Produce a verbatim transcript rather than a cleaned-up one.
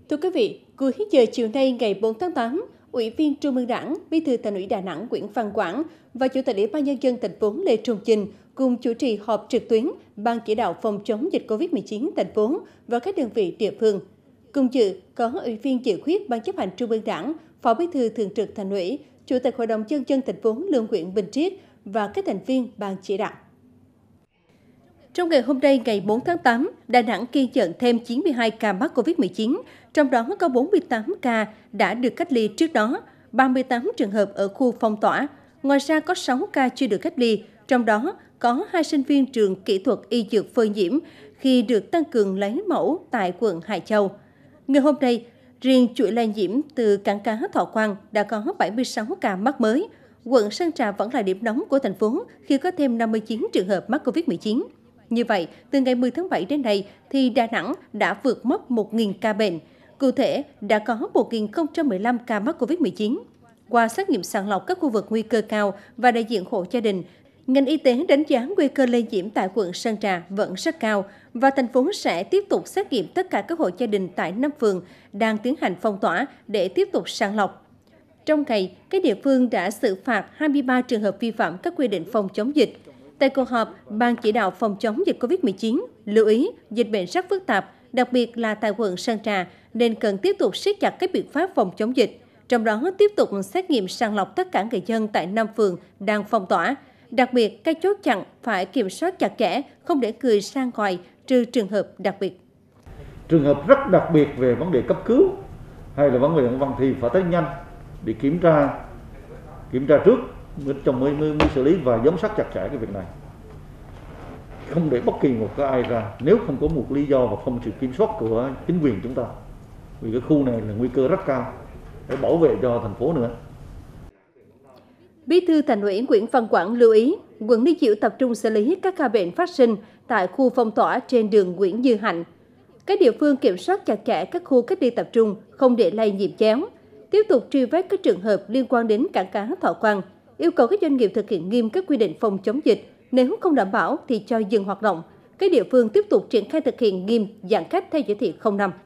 Thưa quý vị, cuối giờ chiều nay ngày bốn tháng tám, Ủy viên Trung ương Đảng, Bí thư Thành ủy Đà Nẵng Nguyễn Văn Quảng và Chủ tịch Ủy ban Nhân dân thành phố Lê Trung Chinh cùng chủ trì họp trực tuyến Ban chỉ đạo phòng chống dịch Covid mười chín thành phố và các đơn vị địa phương. Cùng dự có Ủy viên dự khuyết Ban chấp hành Trung ương Đảng, Phó Bí thư Thường trực Thành ủy, Chủ tịch Hội đồng Nhân dân thành phố Lương Nguyễn Bình Triết và các thành viên Ban chỉ đạo. Trong ngày hôm nay, ngày bốn tháng tám, Đà Nẵng ghi nhận thêm chín mươi hai ca mắc Covid mười chín, trong đó có bốn mươi tám ca đã được cách ly trước đó, ba mươi tám trường hợp ở khu phong tỏa. Ngoài ra có sáu ca chưa được cách ly, trong đó có hai sinh viên trường kỹ thuật y dược phơi nhiễm khi được tăng cường lấy mẫu tại quận Hải Châu. Ngày hôm nay, riêng chuỗi lây nhiễm từ cảng cá Thọ Quang đã có bảy mươi sáu ca mắc mới. Quận Sơn Trà vẫn là điểm nóng của thành phố khi có thêm năm mươi chín trường hợp mắc Covid mười chín. Như vậy, từ ngày mười tháng bảy đến nay, thì Đà Nẵng đã vượt mốc một nghìn ca bệnh. Cụ thể, đã có một nghìn không trăm mười lăm ca mắc Covid mười chín. Qua xét nghiệm sàng lọc các khu vực nguy cơ cao và đại diện hộ gia đình, ngành y tế đánh giá nguy cơ lây nhiễm tại quận Sơn Trà vẫn rất cao và thành phố sẽ tiếp tục xét nghiệm tất cả các hộ gia đình tại năm phường đang tiến hành phong tỏa để tiếp tục sàng lọc. Trong ngày, các địa phương đã xử phạt hai mươi ba trường hợp vi phạm các quy định phòng chống dịch. Tại cuộc họp, Ban chỉ đạo phòng chống dịch Covid mười chín lưu ý dịch bệnh rất phức tạp, đặc biệt là tại quận Sơn Trà, nên cần tiếp tục siết chặt các biện pháp phòng chống dịch. Trong đó tiếp tục xét nghiệm sàng lọc tất cả người dân tại năm phường đang phong tỏa. Đặc biệt, các chốt chặn phải kiểm soát chặt chẽ, không để người ra ngoài, trừ trường hợp đặc biệt. Trường hợp rất đặc biệt về vấn đề cấp cứu hay là vấn đề văn thì phải tới nhanh để kiểm tra, kiểm tra trước trong mới, mới, mới xử lý và giám sát chặt chẽ cái việc này, không để bất kỳ một cái ai ra nếu không có một lý do và không sự kiểm soát của chính quyền chúng ta, vì cái khu này là nguy cơ rất cao để bảo vệ cho thành phố nữa. Bí thư Thành ủy Nguyễn Văn Quảng lưu ý quận Liên Chiểu tập trung xử lý các ca bệnh phát sinh tại khu phong tỏa trên đường Nguyễn Như Hạnh. Các địa phương kiểm soát chặt chẽ các khu cách ly tập trung, không để lây nhiễm chéo. Tiếp tục truy vết các trường hợp liên quan đến cảng cá Thọ Quang. Yêu cầu các doanh nghiệp thực hiện nghiêm các quy định phòng chống dịch, nếu không đảm bảo thì cho dừng hoạt động. Các địa phương tiếp tục triển khai thực hiện nghiêm giãn cách theo chỉ thị không năm.